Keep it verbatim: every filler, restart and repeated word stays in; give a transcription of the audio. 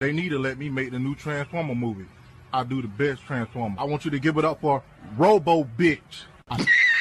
They need to let me make the new Transformer movie. I do the best Transformer. I want you to give it up for Robo Bitch.